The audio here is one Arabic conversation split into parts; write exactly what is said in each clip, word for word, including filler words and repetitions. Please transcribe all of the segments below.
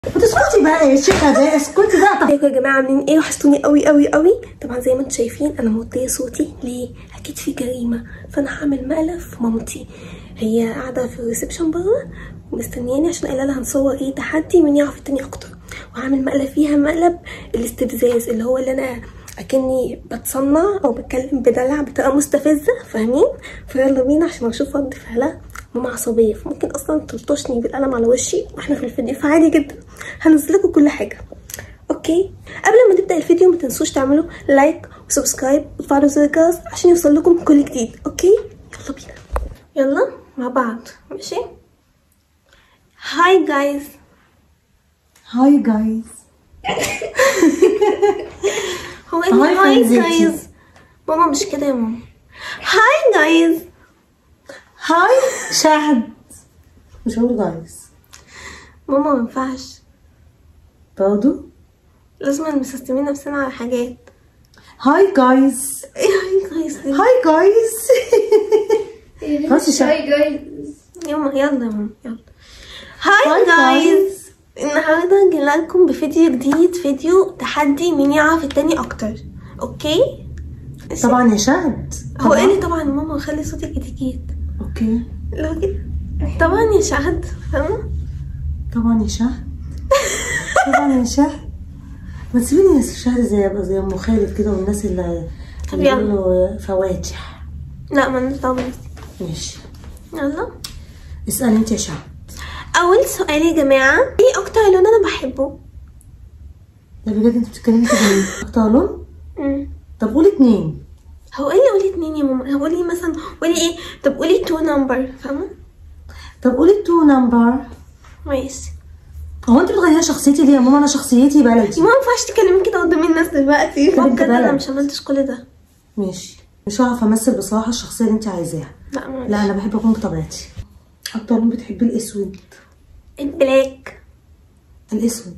اسكتي بقى يا شيخه ده، اسكتي بقى. ازيكم يا جماعه، عاملين ايه؟ وحشتوني قوي قوي قوي. طبعا زي ما انتم شايفين انا موطيه صوتي ليه؟ اكيد في جريمه، فانا هعمل مقلب في مامتي. هي قاعده في الريسبشن بره ومستنياني عشان قايله لها هنصور ايه تحدي مين يعرف التاني اكتر، وهعمل مقلب فيها مقلب الاستفزاز، اللي هو اللي انا اكني بتصنع او بتكلم بدلع بطريقه مستفزه، فاهمين؟ فيلا بينا عشان اشوف رد فعلها. ماما عصبيه فممكن اصلا تلطشني بالقلم على وشي واحنا في الفيديو، فعادي جدا هنزل لكم كل حاجه. اوكي، قبل ما نبدا الفيديو ما تنسوش تعملوا لايك وسبسكرايب وتفعلوا زر الجرس عشان يوصل لكم كل جديد. اوكي يلا بينا، يلا مع بعض. ماشي. هاي جايز. هاي جايز. هو ايه هاي جايز؟ ماما مش كده يا ماما. هاي جايز. هاي شهد. مش هقول جايز ماما مينفعش برضو، لازم مسستمين نفسنا على حاجات. هاي جايز. ايه هاي جايز دي؟ هاي جايز. خلاص هاي جايز. يلا يلا يا ماما يلا. هاي جايز، النهارده جينا لكم بفيديو جديد، فيديو تحدي مين يعرف التاني اكتر. اوكي طبعا يا شهد. هو ايه اللي طبعا يا ماما؟ خلي صوتك اتيكيت. اوكي لو كده طبعا يا شهد، فاهمه؟ طبعا يا شهد. طبعا يا شهد. ما تسيبيني يا شهد زي ابقى زي ام خالد كده والناس اللي طب اللي يلا. بيقولوا فواتح. لا مالناش دعوه. ماشي يلا اسألي انت يا شهد. اول سؤال يا جماعه، ايه اكتر لون انا بحبه؟ ده بجد انت بتتكلمي كده ليه؟ اكتر لون؟ امم طب قولي اتنين. هو ايه اللي قولي اتنين يا ماما؟ هو قولي مثلا قولي ايه؟ طب قولي تو نمبر، فاهمه؟ طب قولي تو نمبر. ماشي. هو انت بتغيري شخصيتي ليه يا ماما؟ انا شخصيتي بلدي. ما ينفعش تكلمي كده قدام الناس دلوقتي. طب انت بجد انا بلد. مش عملتش كل ده. ماشي، مش هعرف امثل بصراحه الشخصيه اللي انت عايزاها. لا معلش. لا انا بحب اكون بطبيعتي. اكتر لون بتحبي الاسود. البلاك. الاسود.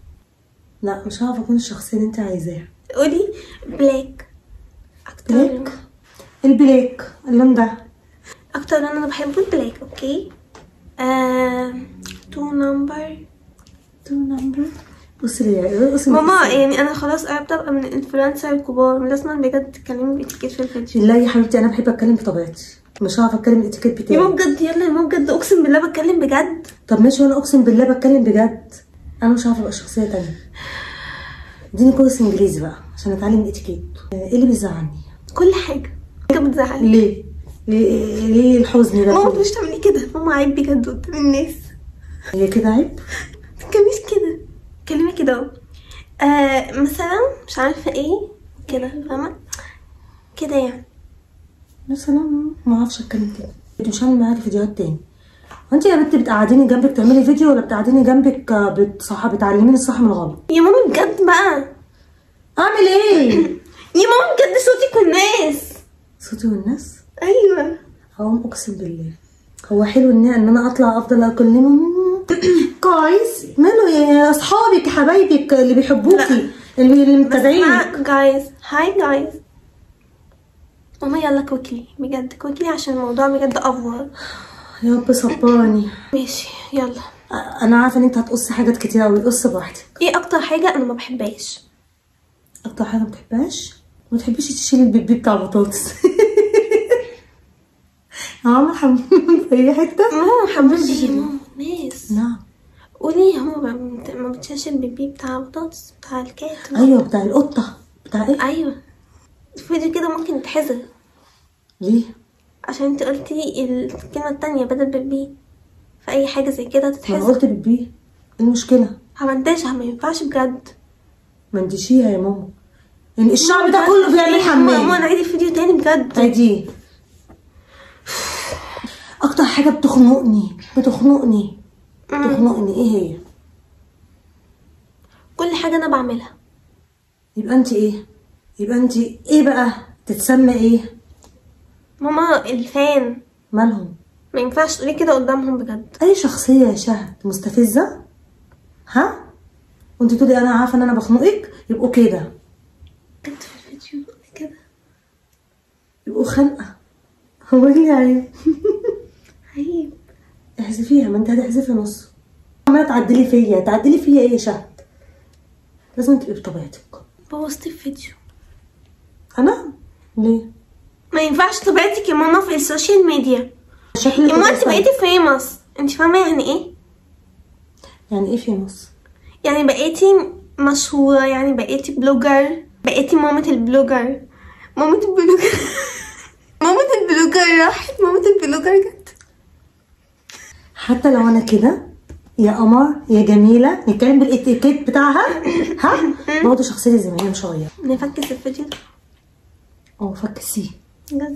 لا مش هعرف اكون الشخصيه اللي انت عايزاها. قولي بلاك. اكتر بلاك. البلاك اللون ده. اكتر لون انا بحبه البلاك. اوكي. آه... تو نمبر. تو نمبر. بصي لي بصي ماما يعني انا خلاص قربت ابقى من الانفلونسر الكبار، لازم بجد تتكلمي باتيكيت في الفيديو. لا يا حبيبتي انا بحب اتكلم بطبيعتي، مش هعرف اتكلم الاتيكيت يا بتاعي. ماما بجد، يلا يا ماما بجد، اقسم بالله بتكلم بجد. طب ماشي، وانا اقسم بالله بتكلم بجد. انا مش عارفه ابقى شخصيه تانية. اديني كورس انجليزي بقى عشان اتعلم الاتيكيت. ايه اللي بيزعلني؟ كل حاجه حاجه بتزعلني. ليه؟ ليه ليه الحزن ده؟ ماما مش تعملي كده، ماما عيب بجد قدام الناس. هي كده عيب؟ متتكلميش كده، كلمي كده اهو. آه مثلا مش عارفه ايه كده، فاهمه كده يعني. مثلا ما اعرفش اتكلم كده. مش هعمل معاكي فيديوهات تاني. وانت يا بنتي بتقعديني جنبك تعملي فيديو ولا بتقعديني جنبك بتصح بتعلميني الصح من الغلط؟ يا ماما بجد بقى. اعمل ايه؟ يا ماما بجد صوتك والناس. صوتي والناس؟ ايوه. هقوم اقسم بالله. هو حلو ان ان انا اطلع افضل اكلمهم كويس. ماله يا اصحابك حبايبك اللي بيحبوكي اللي اللي متابعينك. جايز هاي جايز. ماما يلا كويكلي بجد، كويكلي عشان الموضوع بجد افور. يا رب صبرني. ماشي يلا. انا عارفه ان انت هتقصي حاجات كتير قوي، قصي براحتك. ايه اكتر حاجه انا ما بحبهاش؟ اكتر حاجه ما بتحبهاش؟ ما تحبيش تشيلي البيبي بتاع البطاطس. عامل حمام في اي حته. ماما حبيبتي يا ماما ناس. نعم. قولي هو ما بتشاش البيبي بتاع البطاطس بتاع الكات. ايوه بتاع القطه. بتاع ايه؟ ايوه الفيديو كده ممكن يتحذر. ليه؟ عشان انت قلتي الكلمه التانية بدل بيبي، فاي حاجه زي كده ما تتحذر. انا قلت بيبي. ايه المشكله؟ همنتجها، ما ينفعش بجد. ما نديشيها يا ماما، يعني الشعب ده كله بيعمل حمام. ماما نعيد الفيديو تاني بجد. عادي. اكتر حاجه بتخنقني بتخنقني بتخنقني ايه هي؟ كل حاجه انا بعملها. يبقى انت ايه؟ يبقى انت ايه بقى؟ تتسمى ايه؟ ماما الفان. مالهم؟ ما ينفعش تقولي كده قدامهم بجد. اي شخصيه يا شهد مستفزه؟ ها؟ وانت تقولي انا عارفه ان انا بخنقك؟ يبقوا كده بجد في الفيديو كده يبقوا خنقه. هو ايه اللي عيب؟ عيب. احذفيها، ما انت هتحذفي نص. عماله تعدلي فيا تعدلي فيا ايه يا شهد؟ لازم تبقي بطبيعتك. بوظتي الفيديو. انا ليه؟ ما ينفعش طبيعتك يا ماما في السوشيال ميديا. شكلك يا ماما انت بقيتي فيموس، انت فاهمه يعني ايه؟ يعني ايه فيموس؟ يعني بقيتي مشهوره، يعني بقيتي بلوجر، بقيتي مامة البلوجر. مامة البلوجر مامة البلوجر راحت، مامة البلوجر جت. حتى لو انا كده يا قمر يا جميله نتكلم بالاتيكيت بتاعها ها، برضه شخصيتي زي ما هي مش هغير. نفكس الفيديو ده. اه فكسيه بجد.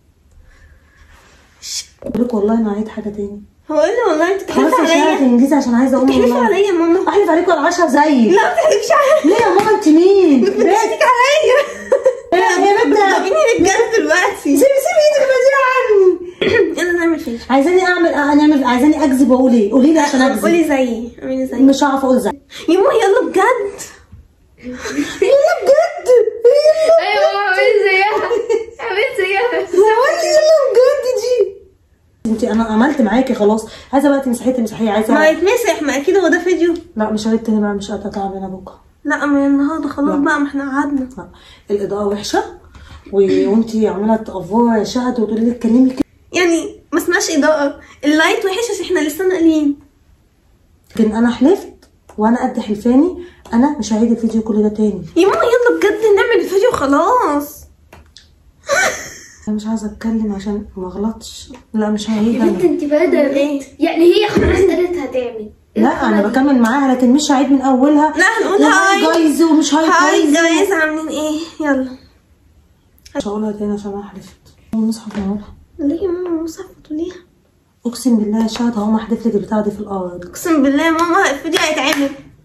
بقول لك والله انا عايز حاجه تاني. هو ايه اللي والله انت بتحلفي خلاص عليا؟ عشان تنجزي عشان عايزه اقوم. بتحلفي عليا يا ماما؟ احلف عليك ولا عشرة زيك. لا ما تحلفيش عليا. ليه يا ماما انت مين؟ بتحلفي عليا. يا بنت طب بجد دلوقتي. سيبي سيبي ايدك بديها عني. يلا نعمل فيديو. عايزاني اعمل اه نعمل عايزاني اكذب واقول ايه؟ قولي لي عشان اكذب. قولي زيي، اعملي زيي. مش هعرف اقول زي. يا ماما يلا بجد. يلا بجد. ايوه اعملي زيها، اعملي زيها. يلا بجد دي. انت انا عملت معاكي خلاص، عايزه بقى تمسحي تمسحي عايزه. ما يتمسح، ما اكيد هو ده فيديو. لا مش هعيد تاني بقى، مش قادره تعبانه بكره. لا من النهارده خلاص بقى، ما احنا قعدنا. لا. الاضاءه وحشه و... وانتي عماله تقفوري يا شهد وتقولي لي اتكلمي كده. يعني ما اسمهاش اضاءه، اللايت وحش عشان احنا لسه ناقلين. لكن انا حلفت وانا قد حلفاني انا مش هعيد الفيديو كل ده تاني. يا ماما يلا بجد نعمل الفيديو خلاص. انا مش عايزه اتكلم عشان ما اغلطش. لا مش هعيد يا بنت انا. انت بارده يا بنت، يعني هي خلاص قالت هتعمل. لا انا بكمل معاها لكن مش هعيد من اولها. لا هنقول هاي هاي جايز ومش هاي هاي جايز. جايز عاملين ايه؟ يلا. مش هقولها تاني عشان انا حلفت. نصحى نقولها. ليه يا ماما مصحى تقوليها؟ اقسم بالله يا شهد هقوم احدف لك البتاعه دي في الارض. اقسم بالله يا ماما الفيديو هيتعمل.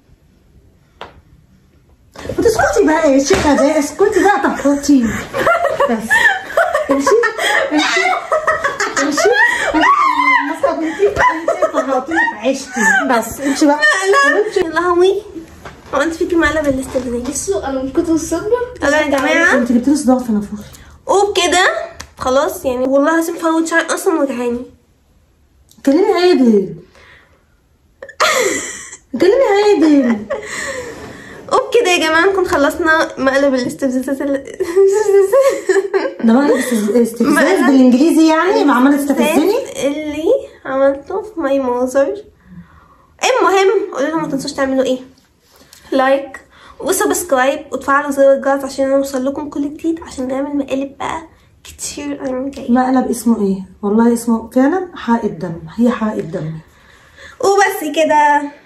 وتسكتي بقى يا شيخه ده، اسكتي بقى تفرطي. بس امشي امشي امشي عشتي بس امشي بقى. لا يا لهوي، هو انت فيكي مقلب الاستفزاز. بصوا انا من كتر الصدمه. يلا يا جماعه انت جبت لي صداع في نافوخي. وبكده خلاص يعني والله لازم فوت شعر اصلا وجعاني. كلمي عادل. كلمي عادل. وبكده يا جماعه نكون خلصنا مقلب الاستفزازات ال... ده مقلب استفزاز بالانجليزي يعني ما عمال تستفزني اللي عملته في ماي ماذر. المهم قولوا لهم ما تنسوش تعملوا ايه، لايك وسبسكرايب وتفعلوا زر الجرس عشان نوصل لكم كل جديد، عشان نعمل مقالب بقى كتير ايام جايه. مقلب اسمه ايه؟ والله اسمه فعلا حائط دم. هي حائط دم. وبس كده.